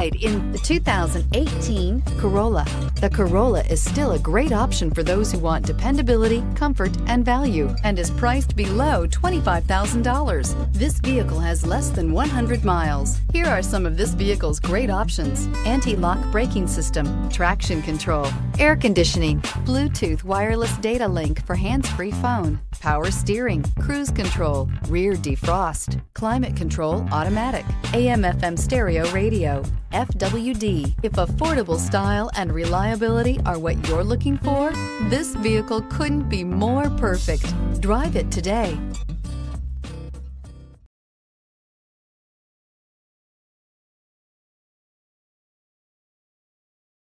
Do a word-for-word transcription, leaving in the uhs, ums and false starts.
In the two thousand eighteen Corolla. The Corolla is still a great option for those who want dependability, comfort, and value, and is priced below twenty-five thousand dollars. This vehicle has less than one hundred miles. Here are some of this vehicle's great options: anti-lock braking system, traction control, air conditioning, Bluetooth wireless data link for hands-free phone, power steering, cruise control, rear defrost, climate control automatic, A M F M stereo radio, F W D. If affordable style and reliability are what you're looking for, this vehicle couldn't be more perfect. Drive it today.